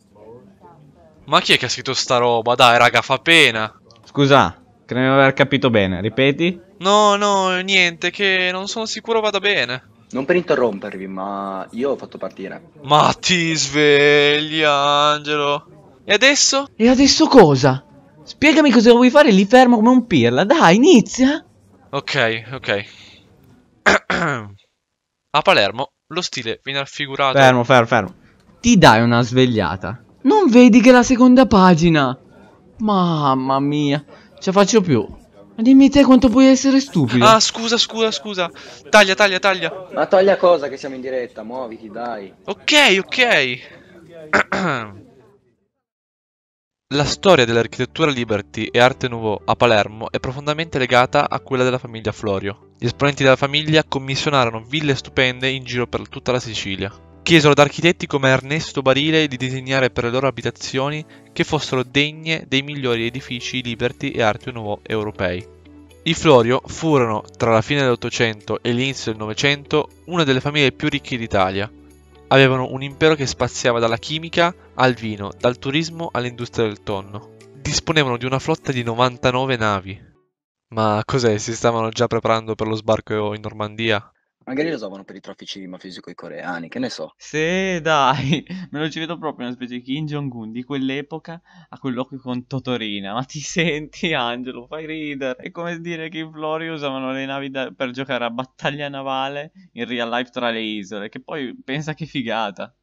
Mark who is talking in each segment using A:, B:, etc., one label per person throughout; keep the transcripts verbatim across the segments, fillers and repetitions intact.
A: Ma chi è che ha scritto sta roba? Dai, raga, fa pena.
B: Scusa, credo di aver capito bene, ripeti?
A: No, no, niente, che non sono sicuro vada bene.
C: Non per interrompervi, ma io ho fatto partire.
A: Ma ti svegli, Angelo. E adesso?
B: E adesso cosa? Spiegami cosa vuoi fare, li fermo come un pirla, dai, inizia!
A: Ok, ok. A Palermo lo stile viene raffigurato.
B: Fermo, fermo, fermo. Ti dai una svegliata. Non vedi che è la seconda pagina? Mamma mia, ce la faccio più. Ma dimmi te quanto puoi essere stupido.
A: Ah, scusa, scusa, scusa. Taglia, taglia, taglia.
C: Ma toglia cosa che siamo in diretta, muoviti, dai.
A: Ok, ok. La storia dell'architettura Liberty e Arte Nouveau a Palermo è profondamente legata a quella della famiglia Florio. Gli esponenti della famiglia commissionarono ville stupende in giro per tutta la Sicilia. Chiesero ad architetti come Ernesto Barile di disegnare per le loro abitazioni che fossero degne dei migliori edifici Liberty e Arte Nouveau europei. I Florio furono, tra la fine dell'Ottocento e l'inizio del Novecento, una delle famiglie più ricche d'Italia. Avevano un impero che spaziava dalla chimica al vino, dal turismo all'industria del tonno. Disponevano di una flotta di novantanove navi. Ma cos'è? Si stavano già preparando per lo sbarco in Normandia?
C: Magari lo usavano per i traffici mafiosi coi coreani, che ne so.
B: Sì, dai, me lo ci vedo proprio una specie di Kim Jong-un di quell'epoca a quell'occhio con Totorina. Ma ti senti, Angelo, fai ridere. È come dire che i Flori usavano le navi da- per giocare a battaglia navale in real life tra le isole, che poi pensa che figata.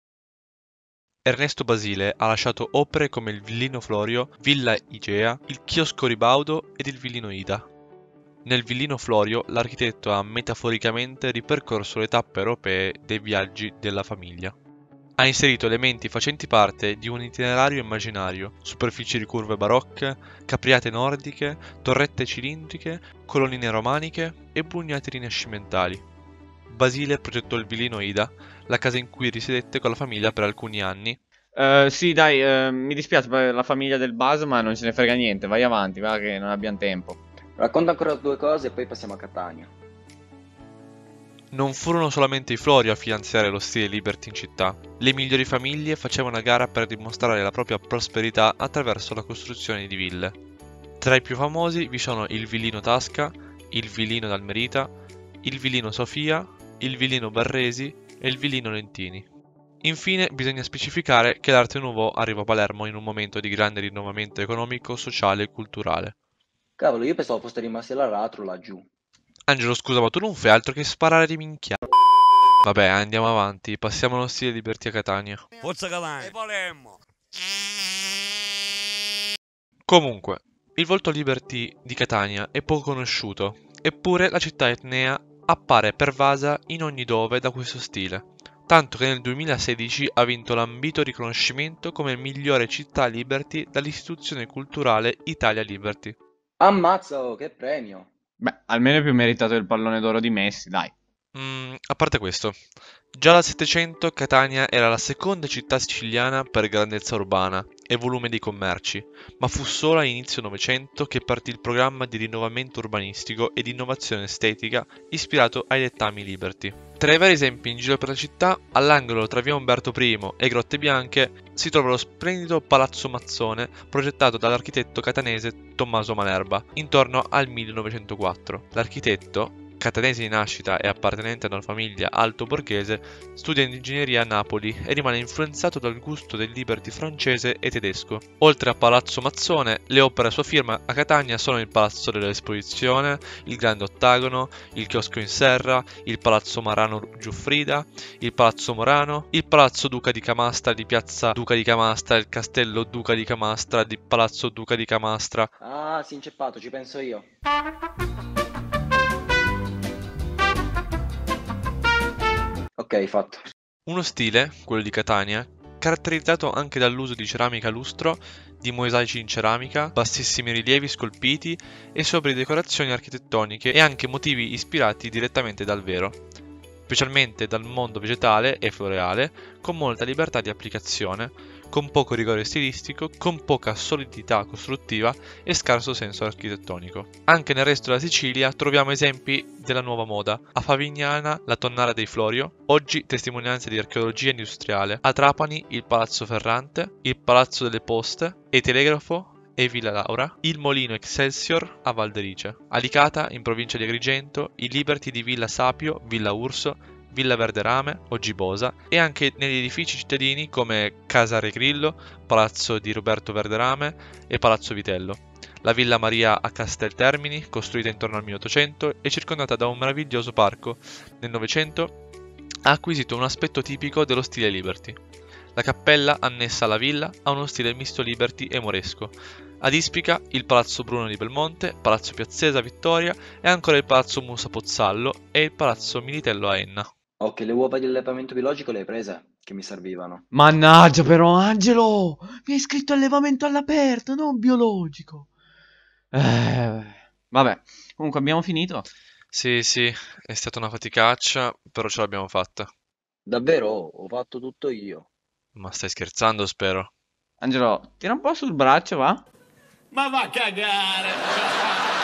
A: Ernesto Basile ha lasciato opere come il Villino Florio, Villa Igea, il Chiosco Ribaudo ed il Villino Ida. Nel Villino Florio l'architetto ha metaforicamente ripercorso le tappe europee dei viaggi della famiglia. Ha inserito elementi facenti parte di un itinerario immaginario, superfici ricurve barocche, capriate nordiche, torrette cilindriche, colonnine romaniche e bugnati rinascimentali. Basile progettò il Villino Ida, la casa in cui risiedette con la famiglia per alcuni anni.
B: Eh, sì, dai, eh, mi dispiace per la famiglia del Buzz, ma non ce ne frega niente. Vai avanti, va che non abbiamo tempo.
C: Racconta ancora due cose e poi passiamo a Catania.
A: Non furono solamente i Florio a finanziare lo stile Liberty in città. Le migliori famiglie facevano a gara per dimostrare la propria prosperità attraverso la costruzione di ville. Tra i più famosi vi sono il Villino Tasca, il Villino d'Almerita, il Villino Sofia, il Villino Barresi e il Villino Lentini. Infine bisogna specificare che l'Arte Nouveau arriva a Palermo in un momento di grande rinnovamento economico, sociale e culturale.
C: Cavolo, io pensavo foste rimasti all'aratro laggiù.
A: Angelo, scusa, ma tu non fai altro che sparare di minchia. Vabbè, andiamo avanti, passiamo allo stile Liberty a Catania.
D: Forza Catania. E Palermo.
A: Comunque, il volto Liberty di Catania è poco conosciuto, eppure la città etnea appare pervasa in ogni dove da questo stile, tanto che nel duemilasedici ha vinto l'ambito riconoscimento come migliore città Liberty dall'istituzione culturale Italia Liberty.
C: Ammazza, oh, che premio!
B: Beh, almeno è più meritato del pallone d'oro di Messi, dai.
A: Mm, a parte questo, già dal Settecento Catania era la seconda città siciliana per grandezza urbana e volume di commerci, ma fu solo a inizio Novecento che partì il programma di rinnovamento urbanistico e di innovazione estetica ispirato ai dettami Liberty. Tra i vari esempi in giro per la città, all'angolo tra via Umberto I e Grotte Bianche, si trova lo splendido Palazzo Mazzone progettato dall'architetto catanese Tommaso Malerba intorno al millenovecentoquattro. L'architetto, catanese di nascita e appartenente ad una famiglia alto borghese, studia ingegneria a Napoli e rimane influenzato dal gusto del Liberty francese e tedesco. Oltre a Palazzo Mazzone, le opere a sua firma a Catania sono il Palazzo dell'Esposizione, il Grande Ottagono, il Chiosco in Serra, il Palazzo Marano Giuffrida, il Palazzo Morano, il Palazzo Duca di Camastra di Piazza Duca di Camastra, il Castello Duca di Camastra di Palazzo Duca di Camastra.
C: Ah, si è inceppato, ci penso io. Ok, fatto.
A: Uno stile, quello di Catania, caratterizzato anche dall'uso di ceramica a lustro, di mosaici in ceramica, bassissimi rilievi scolpiti e sobrie decorazioni architettoniche e anche motivi ispirati direttamente dal vero, specialmente dal mondo vegetale e floreale, con molta libertà di applicazione, con poco rigore stilistico, con poca solidità costruttiva e scarso senso architettonico. Anche nel resto della Sicilia troviamo esempi della nuova moda. A Favignana la Tonnara dei Florio, oggi testimonianza di archeologia industriale. A Trapani il Palazzo Ferrante, il Palazzo delle Poste e Telegrafo e Villa Laura, il Molino Excelsior a Valderice. A Licata, in provincia di Agrigento, i Liberty di Villa Sapio, Villa Urso, Villa Verderame o Gibosa, e anche negli edifici cittadini come Casa Regrillo, Palazzo di Roberto Verderame e Palazzo Vitello. La Villa Maria a Castel Termini, costruita intorno al milleottocento e circondata da un meraviglioso parco, nel Novecento ha acquisito un aspetto tipico dello stile Liberty. La cappella annessa alla villa ha uno stile misto Liberty e moresco. Ad Ispica il Palazzo Bruno di Belmonte, Palazzo Piazzese a Vittoria e ancora il Palazzo Musa Pozzallo e il Palazzo Militello a Enna.
C: Ok, le uova di allevamento biologico le hai prese? Che mi servivano.
B: Mannaggia però, Angelo! Mi hai scritto allevamento all'aperto, non biologico. Eh, vabbè, comunque abbiamo finito.
A: Sì, sì, è stata una faticaccia, però ce l'abbiamo fatta.
C: Davvero? Ho fatto tutto io.
A: Ma stai scherzando, spero.
B: Angelo, tira un po' sul braccio, va?
D: Ma va a cagare!